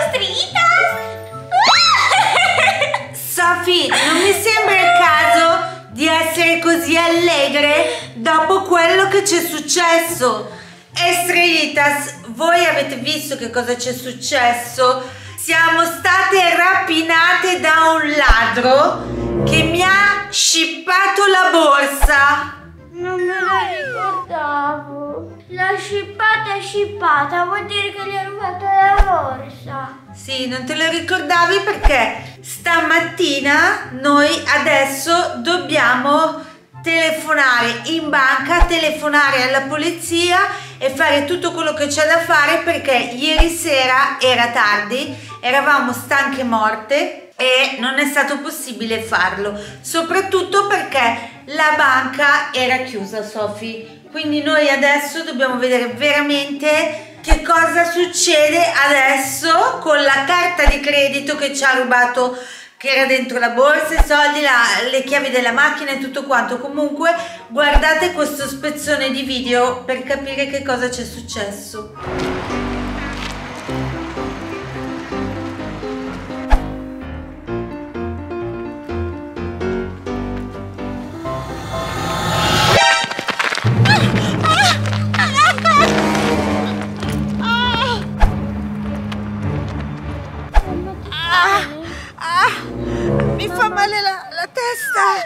Sophie, non mi sembra il caso di essere così allegre dopo quello che ci è successo. Estrellitas, voi avete visto che cosa ci è successo? Siamo state rapinate da un ladro che mi ha scippato la borsa. Non me la ricordavo. La scippata vuol dire che gli ha rubato la borsa. Sì, non te lo ricordavi perché stamattina noi adesso dobbiamo telefonare in banca, telefonare alla polizia e fare tutto quello che c'è da fare perché ieri sera era tardi, eravamo stanche morte e non è stato possibile farlo, soprattutto perché la banca era chiusa, Sophie. Quindi noi adesso dobbiamo vedere veramente che cosa succede adesso con la carta di credito che ci ha rubato, che era dentro la borsa, i soldi, le chiavi della macchina e tutto quanto. Comunque guardate questo spezzone di video per capire che cosa c'è successo. Mi fa male la testa.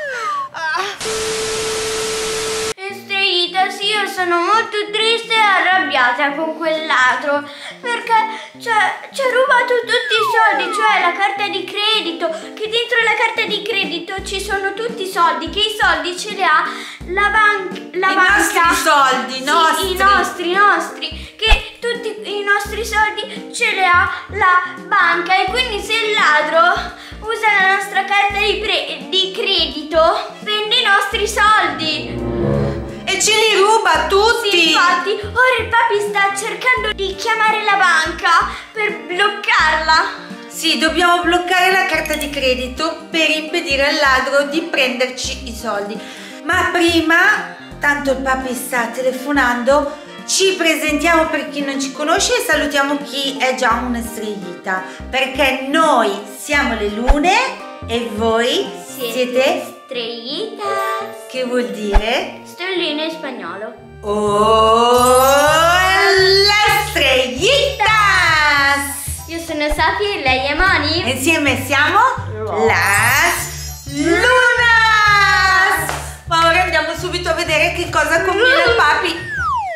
Estrellitas, io sono molto triste e arrabbiata con quel ladro perché ci ha rubato tutti i soldi, cioè la carta di credito, che dentro la carta di credito ci sono tutti i soldi, che i soldi ce li ha la banca. Nostri soldi, sì, i nostri, che tutti i nostri soldi ce li ha la banca e quindi se il ladro usa la nostra carta di credito prende i nostri soldi e ce li ruba tutti. Sì, infatti ora il papi sta cercando di chiamare la banca per bloccarla. Sì, dobbiamo bloccare la carta di credito per impedire al ladro di prenderci i soldi. Ma prima, tanto il papi sta telefonando, ci presentiamo per chi non ci conosce e salutiamo chi è già un'estrellita, perché noi siamo le lune e voi siete estrellitas. Che vuol dire? Stelline in spagnolo. Oh, la estrellitas! Io sono Sophie e lei è Moni. E insieme siamo las lunas! Ma ora andiamo subito a vedere che cosa combina il papi.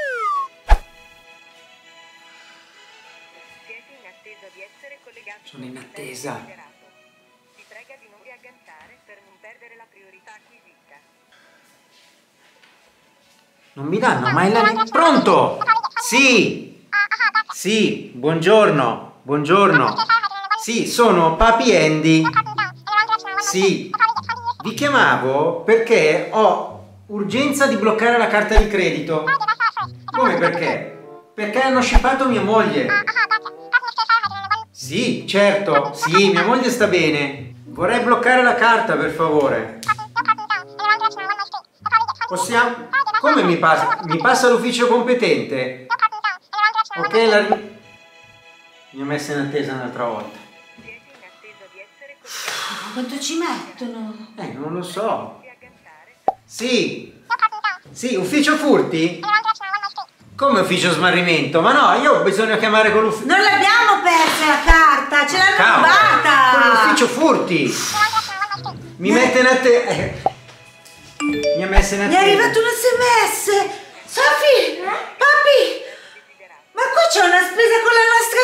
Sono in attesa. Si prega di non riagganciare per non perdere la priorità acquisita. Non mi danno mai la... Pronto? Sì! Sì, buongiorno, buongiorno. Sì, sono Papi Andy. Sì, vi chiamavo perché ho urgenza di bloccare la carta di credito. Come perché? Perché hanno scippato mia moglie. Sì, certo, sì, mia moglie sta bene. Vorrei bloccare la carta, per favore. Possiamo... Come mi passa? Mi passa l'ufficio competente? Ok, mi ha messa in attesa un'altra volta. Quanto ci mettono? Non lo so. Sì. Sì, ufficio furti? Come ufficio smarrimento? Ma no, io ho bisogno di chiamare con l'ufficio... Non l'abbiamo persa la carta, ce l'hanno rubata! Con l'ufficio furti! Mi mette in attesa... Mi ha messo in attesa. Mi è arrivato un SMS! Sophie! Papi! Ma qua c'è una spesa con la nostra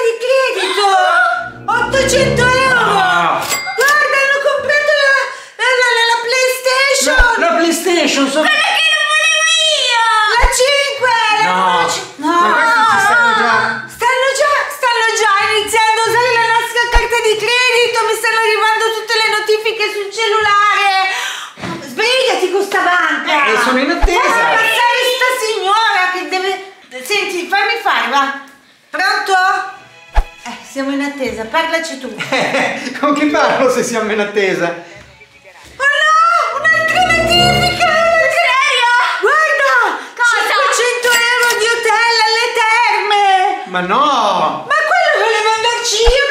carta di credito! 800 euro! Guarda, hanno comprato la PlayStation! La PlayStation! Quella che non volevo io! La 5! No! Ma questi ci stanno già... Stanno già iniziando a usare la nostra carta di credito! Mi stanno arrivando tutte le notifiche sul cellulare! Sbrigati con sta banca! sono in attesa! Fai passare sta signora che deve... Senti, fammi fare, va! Pronto? Siamo in attesa, parlaci tu! Con chi parlo se siamo in attesa? Oh no! Un'altra notifica! Serio? Guarda! Cosa? 500 euro di hotel alle terme! Ma no! Ma quello volevo andarci io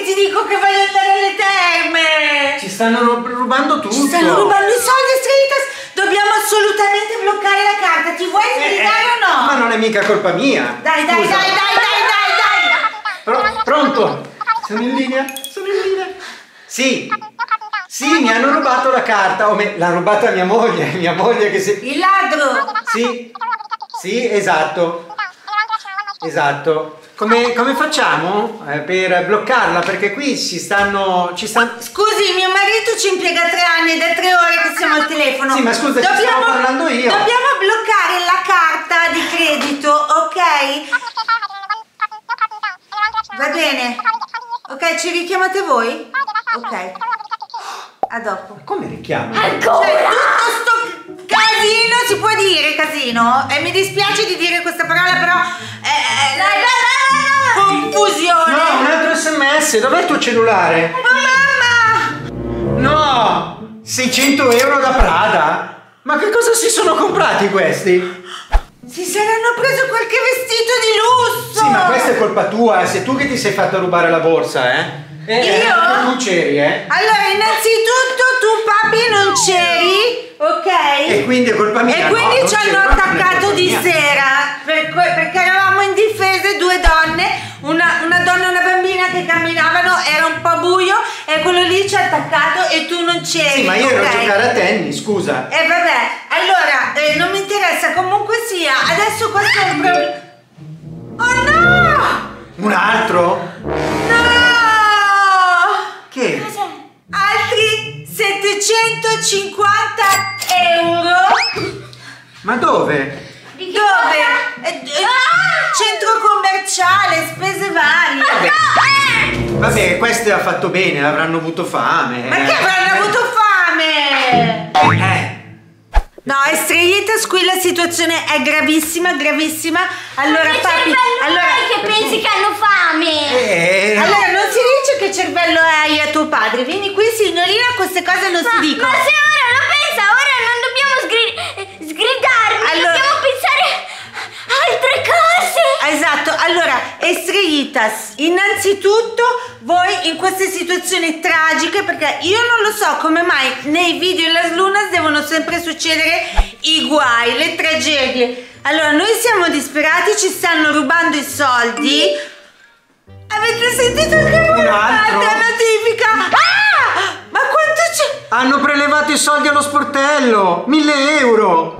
ti dico che voglio andare alle terme. Ci stanno rubando tutto. Ci stanno rubando i soldi, Estrellitas. Dobbiamo assolutamente bloccare la carta. Ti vuoi sbrigare o no? Ma non è mica colpa mia. Dai. Pronto? Sono in linea? Sì, mi hanno rubato la carta. L'ha rubata mia moglie che si... Il ladro. Sì, esatto. Come facciamo per bloccarla? Perché qui ci stanno... Scusi, mio marito ci impiega 3 anni ed è 3 ore che siamo al telefono. Sì, ma scusa, ci stavo parlando io. Dobbiamo bloccare la carta di credito, ok? Va bene. Ok, ci richiamate voi? Ok. A dopo. Come richiamo? Ancora? Cioè, tutto sto casino, si può dire casino? E mi dispiace di dire questa parola, però... confusione. No, un altro SMS. Dov'è il tuo cellulare? Ma mamma! No! 600 euro da Prada? Ma che cosa si sono comprati questi? Si saranno preso qualche vestito di lusso! Sì, ma questa è colpa tua, sei tu che ti sei fatto rubare la borsa, eh? Io? Tu c'eri, Allora, innanzitutto tu, papi, non c'eri, ok? E quindi è colpa mia. E quindi no, ci hanno non è attaccato colpa di mia. sera perché eravamo indifese, 2 donne, una donna e una bambina che camminavano, era un po' buio e quello lì ci ha attaccato e tu non c'eri. Sì, ma io ero a ok? giocare a tennis, scusa. E vabbè, allora, non mi interessa, comunque sia, adesso questo è un problema. Oh no! Un altro? No! Che? Altri 750 euro? Ma dove? Dove? Centro commerciale, spese varie. Vabbè, queste ha fatto bene, avranno avuto fame. Ma che avranno avuto fame? No, Estrellitas, qui la situazione è gravissima. Allora, che papi, cervello hai che pensi che hanno fame? allora non si dice che cervello hai a tuo padre. Vieni qui, signorina, queste cose non si dicono. Ma se ora lo pensa, ora non dobbiamo sgridarmi, Allora- dobbiamo pensare a altre cose. Esatto, allora Estrellitas, innanzitutto voi in queste situazioni tragiche, perché io non lo so come mai nei video in Las Lunas devono sempre succedere i guai, le tragedie. Allora noi siamo disperati, ci stanno rubando i soldi. Avete sentito che Un altro? notifica? Ma quanto c'è? Hanno prelevato i soldi allo sportello! 1000 euro!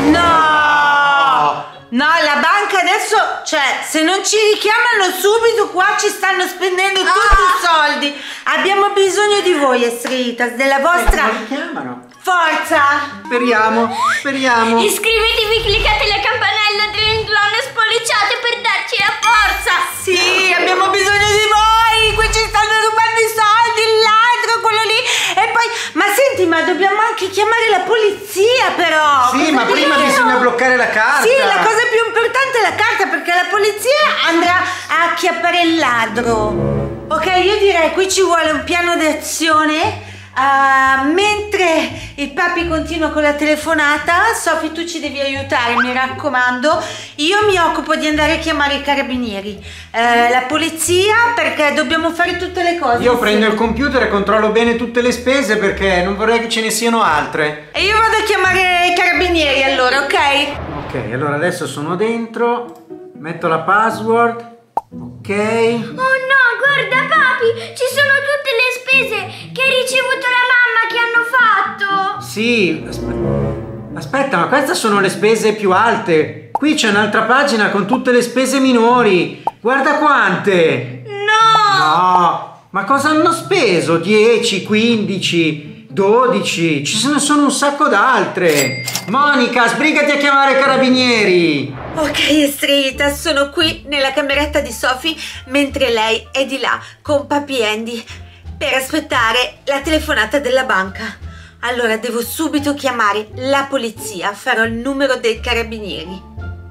No, la banca adesso, cioè, se non ci richiamano subito qua ci stanno spendendo tutti i soldi. Abbiamo bisogno di voi, Estrellitas, della vostra Non richiamano. forza. Speriamo. Iscrivetevi, cliccate la campanella delle donne spolliciate per darci la forza. Sì, abbiamo bisogno di voi. Qui ci stanno rubando i soldi, il ladro, quello lì. E poi, ma senti, ma dobbiamo anche chiamare la polizia però. Sì, ma prima bisogna bloccare la carta. Sì, la cosa più importante è la carta, perché la polizia andrà a acchiappare il ladro. Ok, io direi qui ci vuole un piano d'azione. Mentre il papi continua con la telefonata, Sofì, tu ci devi aiutare, mi raccomando. Io mi occupo di andare a chiamare i carabinieri, la polizia, perché dobbiamo fare tutte le cose. Io prendo il computer e controllo bene tutte le spese perché non vorrei che ce ne siano altre. E io vado a chiamare i carabinieri allora, ok? Ok, allora adesso sono dentro, metto la password. Ok. Oh no, guarda papi, ci sono tutte le spese che ha ricevuto la mamma che hanno fatto. Sì, aspetta, ma queste sono le spese più alte. Qui c'è un'altra pagina con tutte le spese minori. Guarda quante. No, ma cosa hanno speso? 10, 15, 12. Ci sono un sacco d'altre. Monica, sbrigati a chiamare i carabinieri. Ok, Estrellitas, sono qui nella cameretta di Sofì mentre lei è di là con Papi Andy per aspettare la telefonata della banca. Allora devo subito chiamare la polizia, farò il numero dei carabinieri.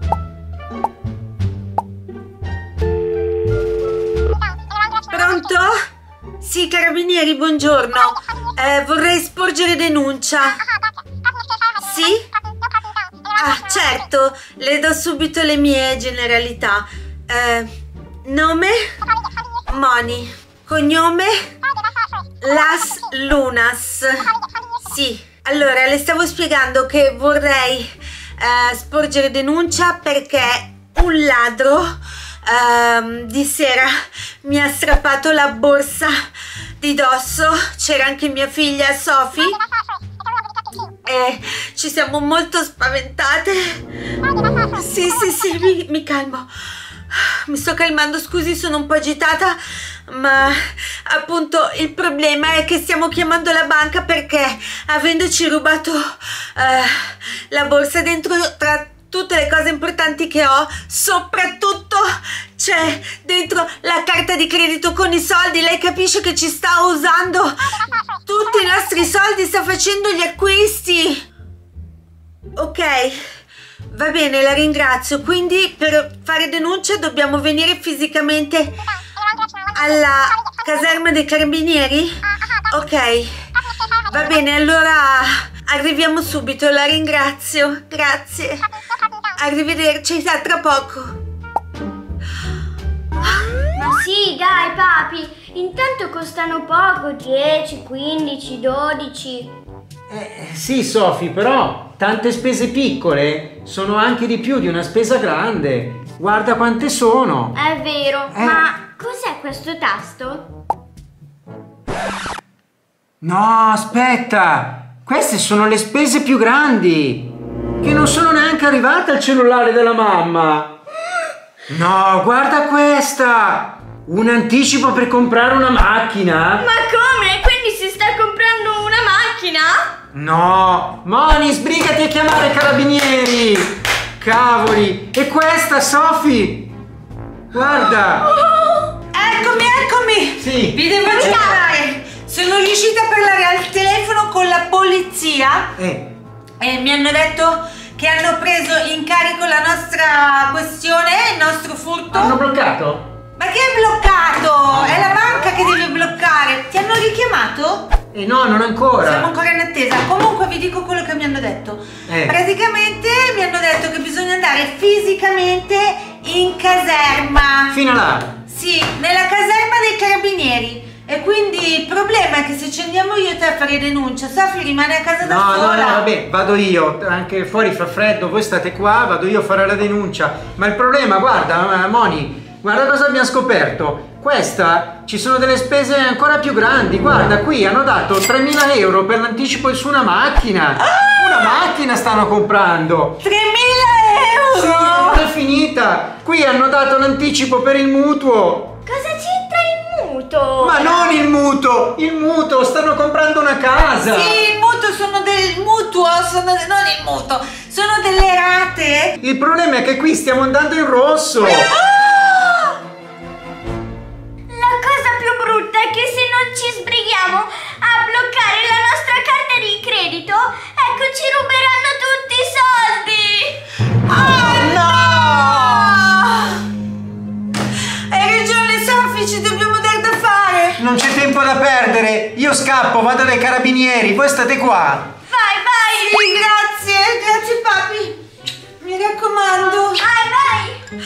Pronto? Sì, carabinieri, buongiorno. Vorrei sporgere denuncia. Sì? Ah, certo, le do subito le mie generalità. Nome? Moni. Cognome Las Lunas. Sì, allora le stavo spiegando che vorrei sporgere denuncia perché un ladro di sera mi ha strappato la borsa di dosso. C'era anche mia figlia Sophie e ci siamo molto spaventate. Sì, mi calmo. Mi sto calmando, scusi, sono un po' agitata, ma appunto il problema è che stiamo chiamando la banca perché avendoci rubato la borsa, dentro tra tutte le cose importanti che ho, soprattutto c'è dentro la carta di credito con i soldi. Lei capisce che ci sta usando tutti i nostri soldi, sta facendo gli acquisti. Ok, va bene, la ringrazio. Quindi per fare denuncia dobbiamo venire fisicamente alla caserma dei carabinieri? Ok, va bene, allora arriviamo subito, la ringrazio, grazie. Arrivederci, a tra poco. Ma sì, dai papi, intanto costano poco, 10, 15, 12. Sì, Sophie, però tante spese piccole sono anche di più di una spesa grande. Guarda quante sono. È vero, ma cos'è questo tasto? No, aspetta. Queste sono le spese più grandi, che non sono neanche arrivate al cellulare della mamma. No, guarda questa. Un anticipo per comprare una macchina. Ma come? Quindi si sta comprando una macchina? No, Moni, sbrigati a chiamare i carabinieri. Cavoli, e questa, Sophie? Guarda. Eccomi. Sì. Vi devo chiamare. Sono riuscita a parlare al telefono con la polizia e mi hanno detto che hanno preso in carico la nostra questione, il nostro furto. Hanno bloccato? Ma che è bloccato? È la banca che deve bloccare. Ti hanno richiamato? No, non ancora. Siamo ancora in attesa. Comunque vi dico quello che mi hanno detto. Praticamente mi hanno detto che bisogna andare fisicamente in caserma. Fino là? Sì, nella caserma dei carabinieri. E quindi il problema è che se ci andiamo io e te a fare denuncia, Sophie rimane a casa da sola. No, vabbè, vado io, anche fuori fa freddo, voi state qua, vado io a fare la denuncia. Ma il problema, guarda, Moni, guarda cosa abbiamo scoperto. Questa, ci sono delle spese ancora più grandi. Guarda, qui hanno dato 3.000 euro per l'anticipo su una macchina. Una macchina stanno comprando. 3.000 euro! Sì, non è finita. Qui hanno dato l'anticipo per il mutuo. Cosa c'entra il mutuo? Ma non il mutuo, stanno comprando una casa. Sì, il mutuo sono non il mutuo, sono delle rate. Il problema è che qui stiamo andando in rosso. La cosa più brutta è che se non ci sbrighiamo a bloccare la nostra carta di credito, ecco, ci ruberanno tutti i soldi. Oh no! Hai ragione, Sophie, ci dobbiamo dare da fare. Non c'è tempo da perdere. Io scappo, vado dai carabinieri, voi state qua. Sì, grazie papi. Mi raccomando. Vai.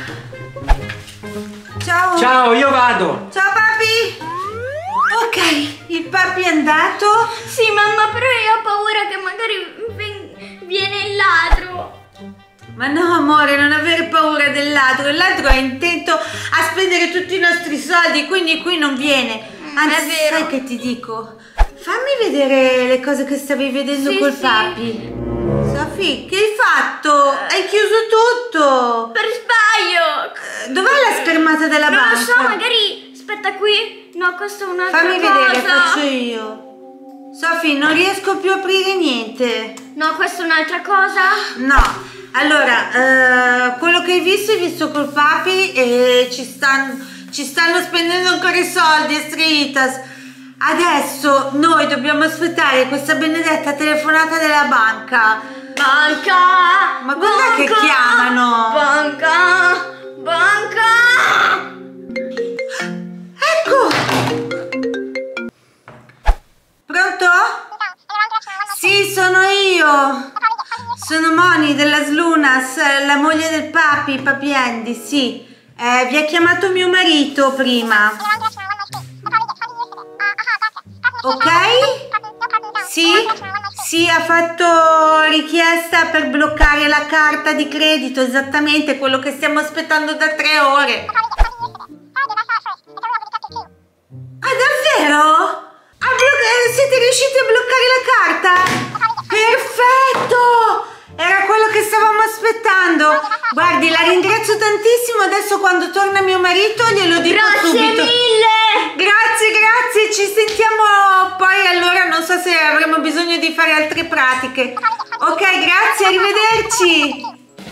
Ciao. Ciao, io vado. Ciao papi. Ok, il papi è andato. Sì, mamma, però io ho paura che magari viene il ladro. Ma no amore, non avere paura del ladro. Il ladro è intento a spendere tutti i nostri soldi, quindi qui non viene. Anzi, è vero. sai che ti dico? Fammi vedere le cose che stavi vedendo col papi. Sophie, che hai fatto? Hai chiuso tutto. Per sbaglio. Dov'è la schermata della banca? Non lo so, magari aspetta qui. No, questa è un'altra cosa. Fammi vedere, faccio io. Sophie, non riesco più a aprire niente. No, questa è un'altra cosa. No. Allora, quello che hai visto col papi e ci stanno spendendo ancora i soldi, Estritas. Adesso noi dobbiamo aspettare questa benedetta telefonata della banca. Banca! Ma cos'è che chiamano? Banca! Ecco! Pronto? Sì, sono io. Sono Moni della Slunas, la moglie del papi Andy, sì. Vi ha chiamato mio marito prima. Ok? Sì, ha fatto richiesta per bloccare la carta di credito, esattamente quello che stiamo aspettando da 3 ore. Ah, davvero? Siete riusciti a bloccare la carta? Perfetto! Era quello che stavamo aspettando. Guardi, la ringrazio tantissimo. Adesso quando torna mio marito glielo dirò subito. Grazie mille! Grazie, ci sentiamo poi. Allora non so se avremo bisogno di fare altre pratiche. Ok, grazie, arrivederci.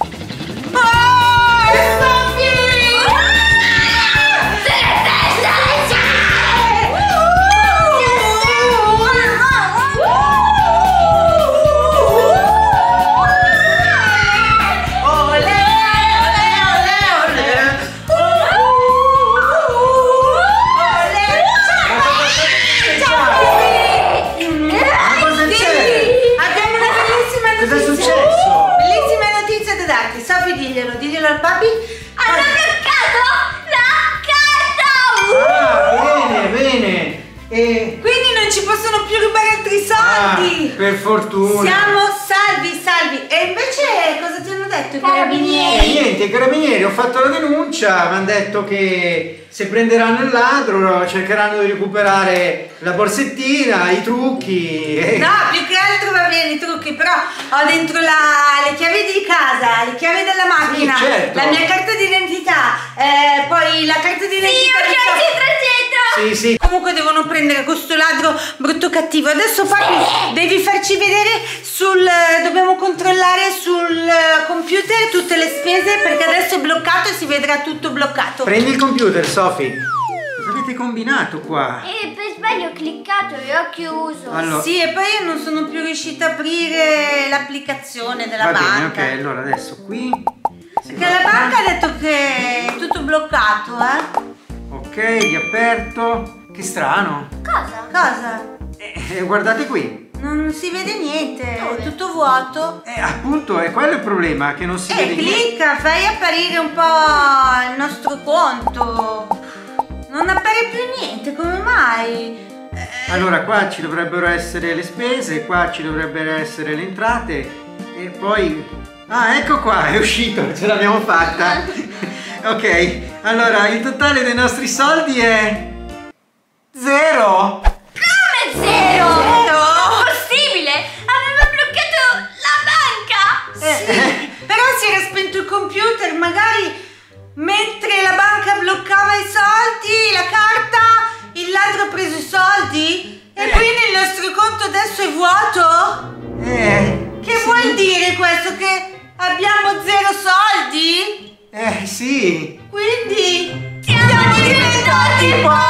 Diglielo al papi. Hanno bloccato la carta! Ah, bene. E... quindi non ci possono più rubare altri soldi. per fortuna. Siamo salvi. E invece cosa ti hanno detto i Carabinieri? Niente, i carabinieri, ho fatto la denuncia, mi hanno detto che se prenderanno il ladro cercheranno di recuperare la borsettina, i trucchi. No, più che altro va bene i trucchi, però ho dentro le chiavi di casa, le chiavi della macchina, Sì, certo. la mia carta d'identità, poi la carta d'identità di Sì. Comunque devono prendere questo ladro brutto cattivo. Adesso papi devi farci vedere dobbiamo controllare sul computer tutte le spese, perché adesso è bloccato e si vedrà tutto bloccato. Prendi il computer, Sophie. Cosa avete combinato qua? Per sbaglio ho cliccato e ho chiuso. Allora, Sì, e poi io non sono più riuscita a aprire l'applicazione della va bene, banca. ok, allora adesso qui. Perché la banca ha detto che è tutto bloccato, Ok, riaperto. Che strano. Cosa? Guardate qui. Non si vede niente, Dove? è tutto vuoto. Appunto, è quello il problema, che non si vede niente. Clicca, fai apparire un po' il nostro conto. Non appare più niente, come mai? Allora, qua ci dovrebbero essere le spese, qua ci dovrebbero essere le entrate e poi... Ah, ecco qua, è uscito, ce l'abbiamo fatta. Ok, allora il totale dei nostri soldi è... 0. Come zero? Non è possibile! Aveva bloccato la banca! Sì, però si era spento il computer, magari mentre la banca bloccava i soldi, la carta, il ladro ha preso i soldi e quindi il nostro conto adesso è vuoto? Che sì. vuol dire questo? Che abbiamo 0 soldi? Sì. Quindi Siamo diventati poveri!